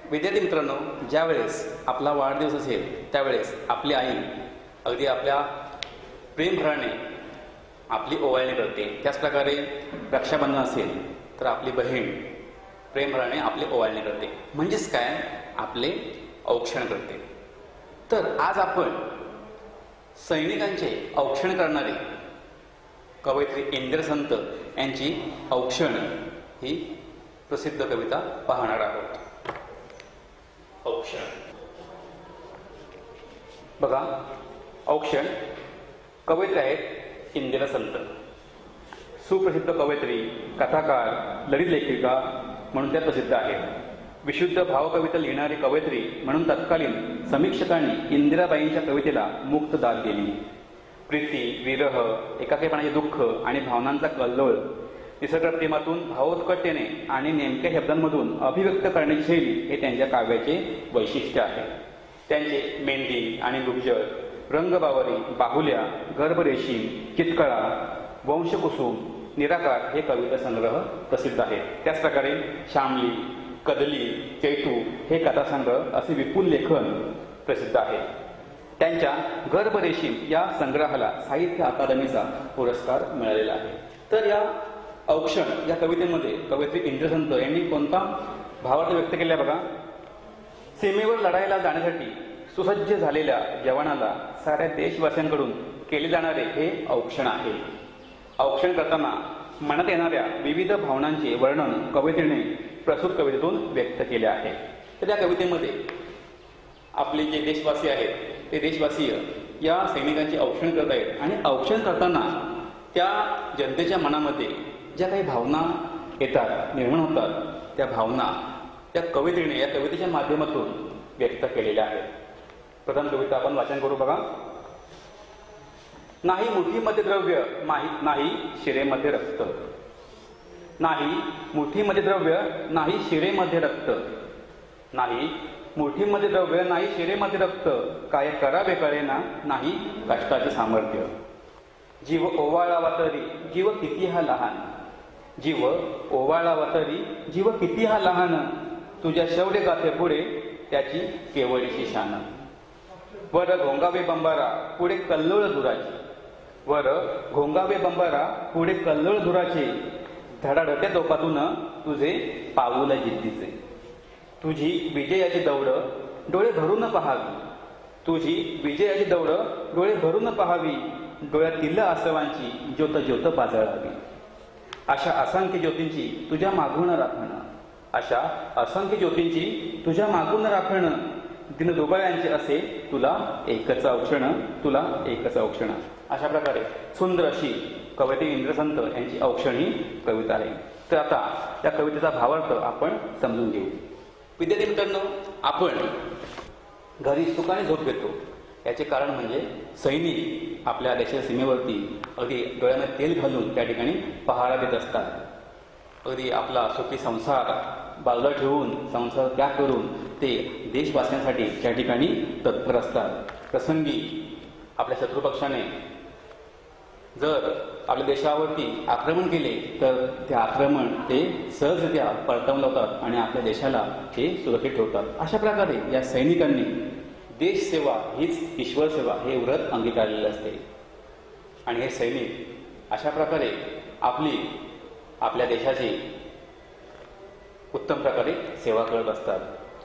विद्यार्थी मित्रांनो, ज्या वेळेस आपला वाढदिवस असेल त्यावेळेस आपली आई अगदी आपल्या प्रेमभराने आपली ओवाळणी करते. त्याचप्रकारे रक्षाबंधन असेल तर आपली बहीण प्रेमभराने आपली ओवाळणी करते, म्हणजेच काय, आपले औक्षण करते. तर आज आपण सैनिकांचे औक्षण करणारे कवयित्री इंद्रसंत यांची औक्षण ही प्रसिद्ध कविता पाहणार आहोत. औक्षण बघा, औक्षण कवयित्री आहेत इंदिरासंत. सुप्रसिद्ध कवयित्री, कथाकार, ललित लेखिका म्हणून त्या प्रसिद्ध आहेत. विशुद्ध भावकविता लिहिणारी कवयित्री म्हणून तत्कालीन समीक्षकांनी इंदिराबाईंच्या कवितेला मुक्त दाद दिली. प्रीती, विरह, एकाकीपणाचे दुःख आणि भावनांचा कल्लोळ निसर्गप्रेमातून भावोत्कटतेने आणि नेमक्या शब्दांमधून अभिव्यक्त करण्याची शैली हे त्यांच्या काव्याचे वैशिष्ट्य आहे. त्यांचे मेहंदी आणि गुब्जर, रंगबावरी, बाहुल्या, गर्भरेशीम, चितकळा, वंशकुसुम, निराकार हे कविता संग्रह प्रसिद्ध आहेत. त्याचप्रकारे शामली, कदली, चैतू हे कथासंग्रह असे विपुल लेखन प्रसिद्ध आहे. त्यांच्या गर्भरेशीम या संग्रहाला साहित्य अकादमीचा पुरस्कार मिळालेला आहे. तर या औक्षण या कवितेमध्ये कवयित्री इंद्रसंत यांनी कोणता भावार्थ व्यक्त केला बघा. सीमेवर लढायला जाण्यासाठी सुसज्ज झालेल्या जवानाला साऱ्या देशवासियांकडून केले जाणारे हे औक्षण आहे. औक्षण करताना मनात येणाऱ्या विविध भावनांचे वर्णन कवयित्रीने प्रस्तुत कवितेतून व्यक्त केले आहे. तर या कवितेमध्ये आपले जे देशवासी आहेत ते देशवासीय या सैनिकांचे औक्षण करत आहेत आणि औक्षण करताना त्या जनतेच्या मनामध्ये ज्या काही भावना येतात, निर्माण होतात, त्या भावना त्या कवयित्रीने या कवितेच्या माध्यमातून व्यक्त केलेल्या आहेत. प्रथम कविता आपण वाचन करू बघा. नाही मुठीमध्ये द्रव्य, नाही शिरेमध्ये रक्त. नाही मुठीमध्ये द्रव्य, नाही शिरेमध्ये रक्त. नाही मुठीमध्ये द्रव्य, नाही शिरेमध्ये रक्त. काय करावे कळेना, नाही कष्टाचे सामर्थ्य. जीव ओवाळावा तरी जीव किती हा लहान. जीव ओवाळावा तरी जीव किती हा लहान. तुझ्या शौर्य गाथे पुढे त्याची केवळीशी शान. वर घोंगावे बंबारा पुढे कल्लोळ धुराची. वर घोंगावे बंबारा पुढे कल्लोळ धुराचे. धडाडत्या तोफातून तुझे पाऊल जिद्दीचे. तुझी विजयाची दौड डोळे भरून पहावी. तुझी विजयाची दौड डोळे भरून पहावी. डोळ्यातील आसवांची ज्योत ज्योत पाजळावी. अशा असंख्य ज्योतींची तुझ्या मागून राखणं. अशा असंख्य ज्योतींची तुझ्या मागून राखणं. दिनदुबळ्यांचे असे तुला एकच औक्षण, तुला एकच औक्षण. अशा प्रकारे सुंदर अशी कवयित्री इंद्रसंत यांची औक्षण ही कविता आहे. तर आता या कवितेचा भावार्थ आपण समजून घेऊ. विद्यार्थी मित्रांनो, आपण घरी सुखाने झोप घेतो याचे कारण म्हणजे सैनिक आपल्या देशाच्या सीमेवरती अगदी डोळ्यामध्ये तेल घालून त्या ठिकाणी पहारा देत असतात. अगदी आपला सुखी संसार बाजूला ठेवून, संसार त्याग करून ते देशवासियांसाठी त्या ठिकाणी तत्पर असतात. प्रसंगी आपल्या शत्रुपक्षाने जर आपल्या देशावरती आक्रमण केले तर ते आक्रमण ते सहजरित्या परतवून लावतात आणि आपल्या देशाला ते सुरक्षित ठेवतात. अशा प्रकारे या सैनिकांनी देशसेवा हीच ईश्वर सेवा हे व्रत अंगीकारलेले असते आणि हे सैनिक अशा प्रकारे आपल्या देशाची उत्तम प्रकारे सेवा करत असतात.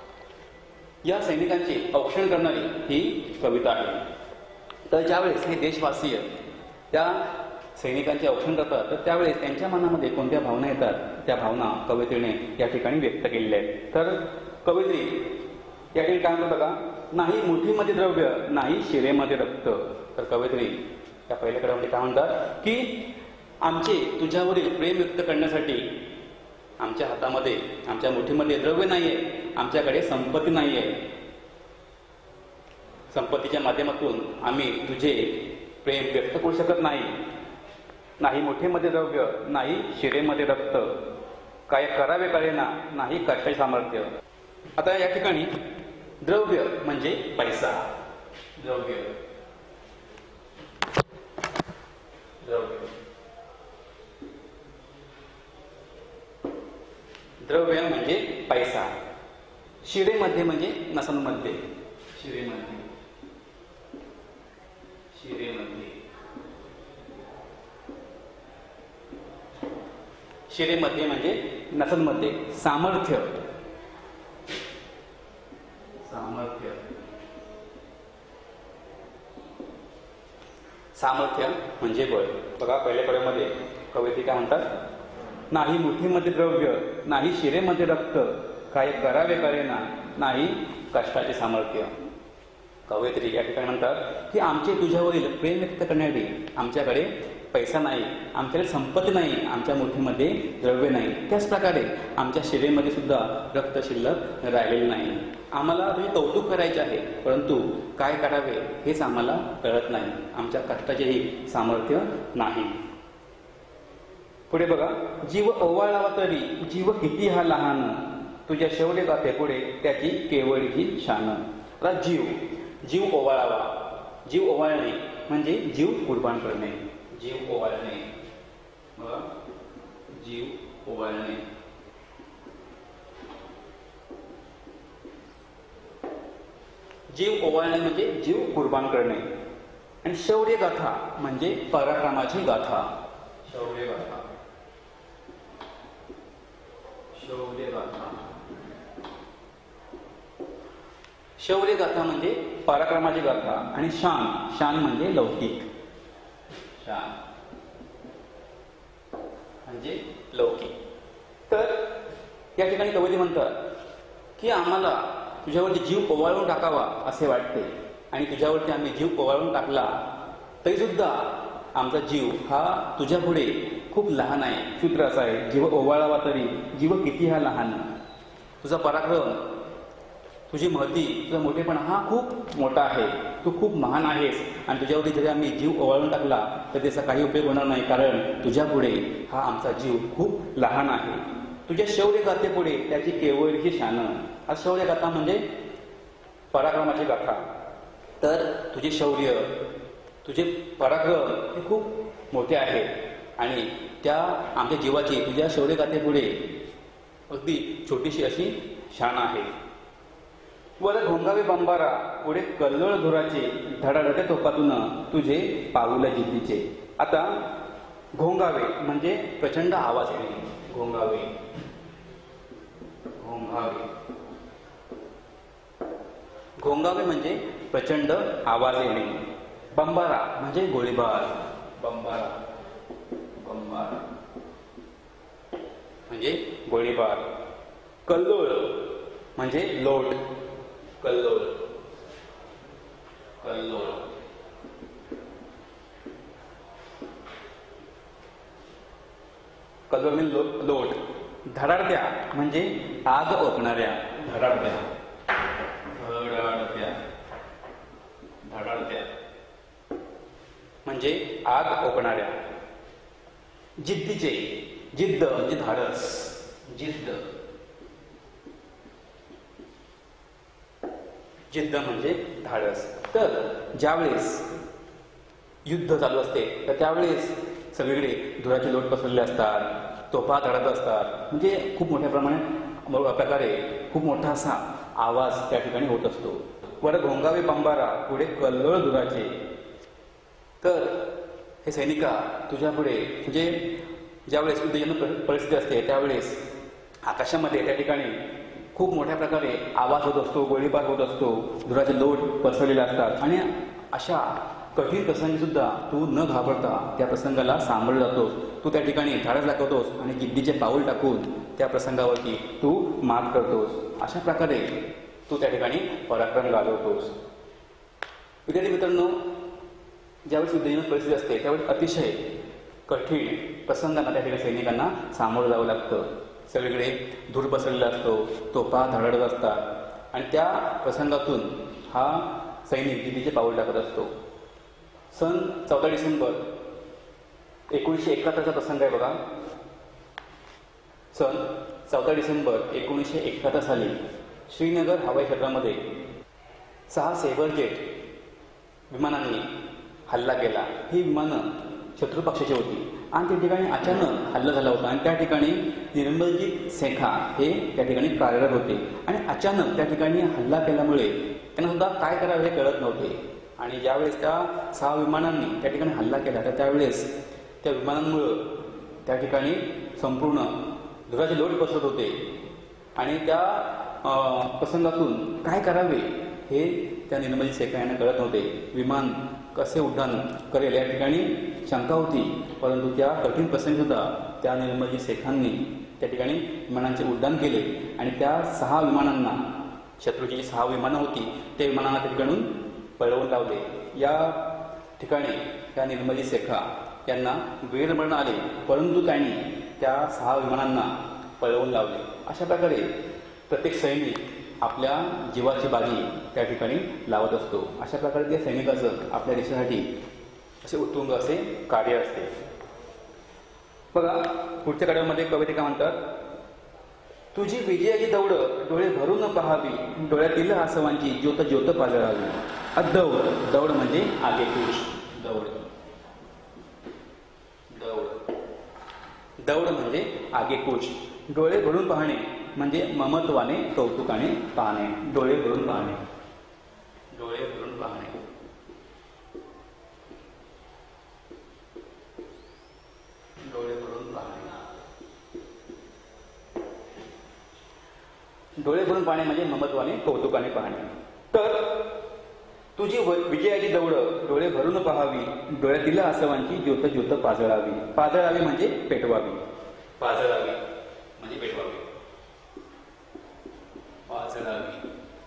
या सैनिकांचे औक्षण करणारी ही कविता आहे. तर ज्यावेळेस हे देशवासीय त्या सैनिकांचे औक्षण करतात तर त्यावेळेस त्यांच्या मनामध्ये कोणत्या भावना येतात त्या भावना कवयित्रीने या ठिकाणी व्यक्त केलेल्या आहेत. तर कवयित्री या ठिकाणी काय म्हणतात बघा. नाही मुठीमध्ये द्रव्य, नाही शिरेमध्ये रक्त. तर कवयित्री या पहिल्या क्रमांकामध्ये काय म्हणतात की आमचे तुझ्यावरील प्रेम व्यक्त करण्यासाठी आमच्या हातामध्ये, आमच्या मुठीमध्ये द्रव्य नाहीये, आमच्याकडे संपत्ती नाहीये. संपत्तीच्या माध्यमातून आम्ही तुझे प्रेम व्यक्त करू शकत नाही. नाही मुठीमध्ये द्रव्य, नाही शिरेमध्ये रक्त. काय करावे कळेना, नाही कष्टाचे सामर्थ्य. आता या ठिकाणी द्रव्य म्हणजे पैसा. द्रव्य द्रव्य म्हणजे पैसा. शिरेमध्ये म्हणजे नसांमध्ये, शिरेमध्ये, शिरेमध्ये, शिरेमध्ये म्हणजे नसांमध्ये. सामर्थ्य, सामर्थ्य, सामर्थ्य म्हणजे बळ. बघा पहिल्या कडेमध्ये कवयित्री काय म्हणतात, नाही मुठीमध्ये द्रव्य, नाही शिरेमध्ये रक्त, काय करावे कळेना, नाही कष्टाचे सामर्थ्य. कवयित्री या ठिकाणी म्हणतात की आमचे तुझ्यावरील प्रेम व्यक्त करण्यासाठी आमच्याकडे पैसा नाही, आमच्याकडे संपत्ती नाही, आमच्या मुठीमध्ये द्रव्य नाही, त्याच प्रकारे आमच्या शिरेमध्ये सुद्धा रक्त शिल्लक राहिलेले नाही. आम्हाला तुझे कौतुक करायचे आहे, परंतु काय करावे हेच आम्हाला कळत नाही, आमच्या कष्टाचेही सामर्थ्य नाही. पुढे बघा, जीव ओवाळावा तरी जीव किती हा लहान, तुझ्या शौर्य गाथे पुढे त्याची केवळी शान. आता जीव, जीव ओवाळावा, जीव ओवाळणे म्हणजे जीव कुर्बान करणे, जीव ओवाळणे, बघा जीव ओवाळणे. जीव ओवाळणे म्हणजे जीव कुर्बान करणे. आणि शौर्य गाथा म्हणजे पराक्रमाची गाथा, शौर्य गाथा, शौर्य गाथा. शौर्य गाथा म्हणजे पराक्रमाची गाथा. आणि शान, शान म्हणजे लौकिक, शान म्हणजे लौकिक. तर या ठिकाणी कवयित्री म्हणतात की आम्हाला तुझ्यावरती जीव ओवाळून टाकावा असे वाटते, आणि तुझ्यावरती आम्ही जीव ओवाळून टाकला तरी सुद्धा आमचा जीव हा तुझ्या पुढे खूप लहान आहे. सूत्र असं आहे, जीव ओवाळावा तरी जीव किती हा लहान. तुझा पराक्रम, तुझी महती, तुझा मोठेपणा हा खूप मोठा आहे, तू खूप महान आहेस, आणि तुझ्यावरती जरी आम्ही जीव ओवाळून टाकला तर त्याचा काही उपयोग होणार नाही, कारण तुझ्या पुढे हा आमचा जीव खूप लहान आहे. तुझ्या शौर्य गाथेपुढे त्याची केवळी शान. आज शौर्य गाथा म्हणजे पराक्रमाची गाथा. तर तुझे शौर्य, तुझे पराक्रम हे खूप मोठे आहे, आणि त्या आमच्या जीवाची तुझ्या शौर्य गाथेपुढे अगदी छोटीशी अशी शान आहे. वर घोंगावे बंबारा पुढे कल्लोळ धुराचे, धडाधडे तोफातून तुझे पाऊल जिद्दीचे. आता घोंगावे म्हणजे प्रचंड आवाज येणे, घोंगावे, घोंगावे, घोंगावे म्हणजे प्रचंड आवाज येणे. बंबारा म्हणजे गोळीबार, बंबारा, बंबारा म्हणजे गोळीबार. कल्लोळ म्हणजे लोट, कल्लोळ, कल्लोळ. कल्लोळ म्हणजे लोट. धडाडत्या म्हणजे आग ओकणाऱ्या, धडाडत्या, धडाडत्या, धडाडत्या म्हणजे आग ओकणाऱ्या. जिद्दीचे, जिद्द म्हणजे धाडस, जिद्द, जिद्द म्हणजे धाडस. तर ज्यावेळेस युद्ध चालू असते तर त्यावेळेस सगळीकडे धुराचे लोट पसरले असतात, तोफा धडत असतात, म्हणजे खूप मोठ्या प्रकारे खूप मोठा असा आवाज त्या ठिकाणी होत असतो. वर घोंगावे बंबारा पुढे कल्लोळ धुराचे. तर हे सैनिका तुझ्या पुढे म्हणजे ज्यावेळेस युद्धजन्य परिस्थिती असते त्यावेळेस आकाशामध्ये त्या ठिकाणी खूप मोठ्या प्रकारे आवाज होत असतो, गोळीबार होत असतो, धुराचे लोट पसरलेले असतात, आणि अशा कठीण प्रसंगी सुद्धा तू न घाबरता त्या प्रसंगाला सामोरे जातोस. तू त्या ठिकाणी धाडस दाखवतोस आणि जिद्दीचे पाऊल टाकून त्या प्रसंगावरती तू मात करतोस. अशा प्रकारे तू त्या ठिकाणी पराक्रम गाजवतोस. विद्यार्थी मित्रांनो, ज्यावेळेस युद्धजन्य परिस्थिती असते त्यावेळेस अतिशय कठीण प्रसंगांना त्या ठिकाणी सैनिकांना सामोरं जावं लागतं. सगळीकडे धूर पसरलेला असतो, तोफा धडधडत असतात, आणि त्या प्रसंगातून हा सैनिक जिद्दीचे पाऊल टाकत असतो. सन 14 डिसेंबर 1971चा प्रसंग आहे बघा. सन 14 डिसेंबर 1971 साली श्रीनगर हवाई क्षेत्रामध्ये 6 सेबरजेट विमानांनी हल्ला केला. ही विमानं शत्रू पक्षाची होती, आणि त्या ठिकाणी अचानक हल्ला झाला होता आणि त्या ठिकाणी निर्मलजीत सेखा हे त्या ठिकाणी कार्यरत होते आणि अचानक त्या ठिकाणी हल्ला केल्यामुळे त्यांना सुद्धा काय करावे हे कळत नव्हते. आणि ज्यावेळेस त्या 6 विमानांनी त्या ठिकाणी हल्ला केला तर त्यावेळेस त्या विमानांमुळं त्या ठिकाणी संपूर्ण धुराचे लोट पसरत होते आणि त्या प्रसंगातून काय करावे हे त्या निर्मलजीत सेखा यांना कळत नव्हते. विमान कसे उड्डाण करेल या ठिकाणी शंका होती, परंतु त्या कठीण प्रसंगी सुद्धा त्या निर्मलजीत सेखांनी त्या ठिकाणी विमानांचे उड्डाण केले आणि त्या 6 विमानांना, शत्रूची जी 6 विमानं होती त्या विमानांना त्या ठिकाणून पळवून लावले. या ठिकाणी त्या निर्मलजीत सेखा यांना वीरमरण आले, परंतु त्यांनी त्या 6 विमानांना पळवून लावले. अशा प्रकारे प्रत्येक सैनिक आपल्या जीवाची बाजी त्या ठिकाणी लावत असतो. अशा प्रकारे त्या सैनिकाचं आपल्या देशासाठी असे उत्तुंग असे कार्य असते. बघा पुढच्या कार्यामध्ये कवितेका म्हणतात, तुझी विजयाची दौड डोळे भरून पहावी, डोळ्यातील आसवांची ज्योत ज्योत पाजळावी. दौड, दौड म्हणजे आगेकूच. दौड, दौड, दौड म्हणजे आगेकूच. डोळे भरून पाहणे म्हणजे ममत्वाने कौतुकाने पाहणे. डोळे भरून पाहणे, डोळे भरून पाहणे. डोळे भरून पाहणे, डोळे भरून पाहणे म्हणजे ममत्वाने कौतुकाने पाहणे. तर तुझी विजयाची दौड डोळे भरून पहावी, डोळ्यातील आसवांची ज्योत ज्योत पाजळावी. पाजळावी म्हणजे पेटवावी. पाजळावी म्हणजे पेटवावी. पाजळावी.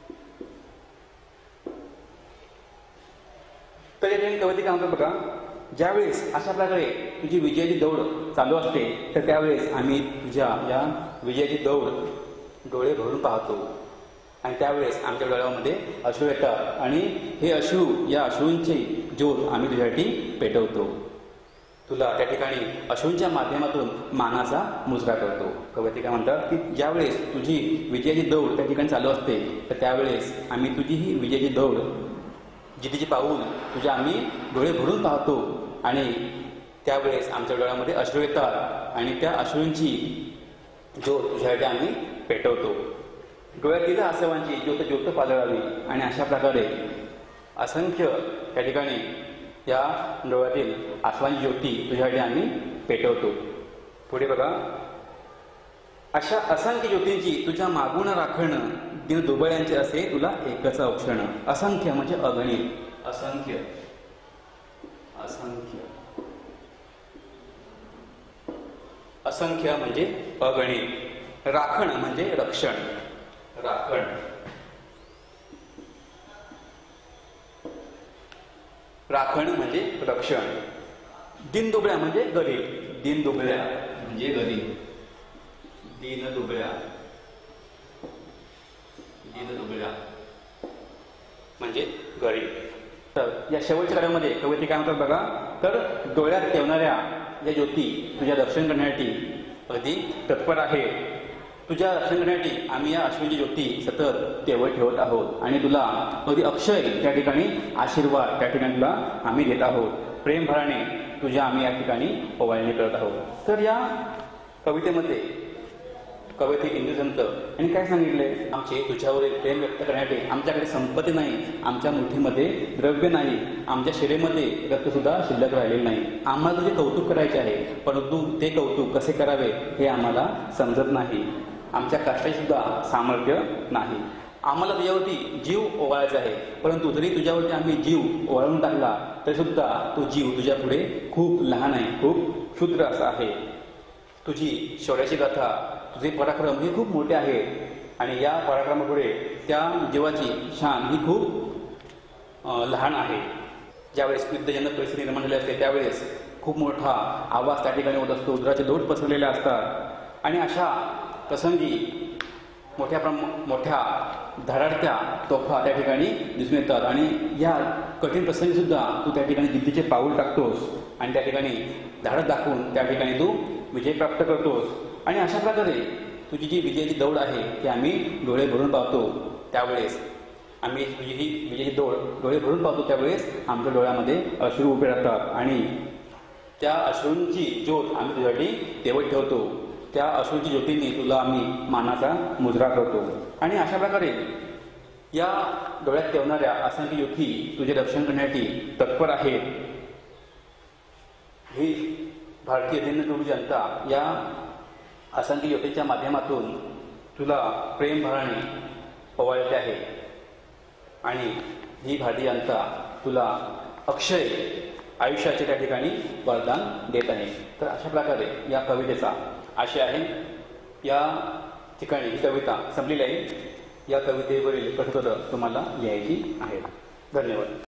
तर या ठिकाणी कवितेका म्हणतात बघा, ज्यावेळेस अशा प्रकारे तुझी विजयाची दौड चालू असते तर त्यावेळेस आम्ही तुझ्या या विजयाची दौड डोळे भरून पाहतो आणि त्यावेळेस आमच्या डोळ्यामध्ये अश्रू येतात आणि हे अश्रू, या अश्रूंची ज्योत आम्ही तुझ्यासाठी पेटवतो. तुला त्या ठिकाणी अश्रूंच्या माध्यमातून मानाचा मुजरा करतो. कवितेका म्हणतात की ज्यावेळेस तुझी विजयाची दौड त्या ठिकाणी चालू असते तर त्यावेळेस आम्ही तुझी ही विजयाची दौड, जिद्दीचे पाऊल तुझ्या आम्ही डोळे भरून पाहतो आणि त्यावेळेस आमच्या डोळ्यामध्ये अश्रू येतात आणि त्या अश्रूंची ज्योत तुझ्यासाठी आम्ही पेटवतो. डोळ्यातील आसवांची ज्योत ज्योत पाजळावी. आणि अशा प्रकारे असंख्य त्या ठिकाणी या डोळ्यातील आसवांची ज्योती तुझ्यासाठी आम्ही पेटवतो. पुढे बघा, अशा असंख्य ज्योतींची तुझ्या मागून राखण, दिन दुबळ्यांचे असे तुला एकच औक्षण. असंख्य म्हणजे अगणित. असंख्य, असंख्य, असंख्य म्हणजे अगणित. राखण म्हणजे रक्षण. राखण, राखण म्हणजे रक्षण. दीनदुबळ्या म्हणजे गरीब. दीनदुबळ्या म्हणजे गरीब. दीनदुबळ्या, दीनदुबळ्या म्हणजे गरीब. तर या शेवटच्या कार्यामध्ये कविते काय म्हणतात बघा, तर डोळ्यात ठेवणाऱ्या या ज्योती तुझ्या दर्शन करण्यासाठी अगदी तत्पर आहे. तुझ्या दर्शन करण्यासाठी आम्ही या अश्रूंची ज्योती सतत तेवढ ठेवत आहोत आणि तुला अगदी अक्षय त्या ठिकाणी आशीर्वाद त्या ठिकाणी तुला आम्ही देत आहोत. प्रेमभराने तुझ्या आम्ही या ठिकाणी ओवाळणी करत आहोत. तर या कवितेमध्ये कविते इंद्रजंत यांनी काय सांगितले, आमचे तुझ्यावरील प्रेम व्यक्त करण्यासाठी आमच्याकडे संपत्ती नाही, आमच्या मुठीमध्ये द्रव्य नाही, आमच्या शरीरामध्ये रक्तसुद्धा शिल्लक राहिलेले नाही. आम्हाला तुझे कौतुक करायचे आहे, परंतु ते कौतुक कसे करावे हे आम्हाला समजत नाही. आमच्या कष्टाचे सुद्धा सामर्थ्य नाही. आम्हाला तुझ्यावरती जीव ओवाळायचा आहे, परंतु जरी तुझ्यावरती आम्ही जीव ओवाळून टाकला तरी सुद्धा तो जीव तुझ्या पुढे खूप लहान आहे, खूप क्षुद्र असा आहे. तुझी शौर्याची गाथा, तुझे पराक्रम हे खूप मोठे आहे आणि या पराक्रमापुढे त्या जीवाची शान ही खूप लहान आहे. ज्यावेळेस युद्धजनक परिस्थिती निर्माण झाली असते त्यावेळेस खूप मोठा आवाज त्या ठिकाणी होत असतो, उदराचे लोट पसरलेले असतात आणि अशा प्रसंगी मोठ्या धडाडत्या तोफा त्या ठिकाणी दिसून येतात आणि या कठीण प्रसंगी सुद्धा तू त्या ठिकाणी जिद्दीचे पाऊल टाकतोस आणि त्या ठिकाणी धाडस दाखवून त्या ठिकाणी तू विजय प्राप्त करतोस. आणि अशा प्रकारे तुझी जी विजयाची दौड आहे ती आम्ही डोळे भरून पाहतो. त्यावेळेस आम्ही तुझी ही विजयाची दौड डोळे भरून पाहतो त्यावेळेस आमच्या डोळ्यामध्ये अश्रू उभे राहतात आणि त्या अश्रूंची ज्योत आम्ही तुझ्यासाठी तेवत ठेवतो. त्या अश्रूंची ज्योतींनी तुला आम्ही मानाचा मुजरा करतो. आणि अशा प्रकारे या डोळ्यात ठेवणाऱ्या असंख्य ज्योती तुझे रक्षण करण्यासाठी तत्पर आहेत. ही भारतीय दीनदुबळी जनता या असंख्य ज्योतींच्या माध्यमातून तुला प्रेमभराने ओवाळते आहे. आणि ही भारतीय जनता तुला अक्षय आयुष्याचे त्या ठिकाणी वरदान देत आहे. तर अशा प्रकारे या कवितेचा आशय आहे. या ठिकाणी ही कविता संपलेली आहे. या कवितेवरील कथोपद तुम्हाला लिहायची आहे. धन्यवाद.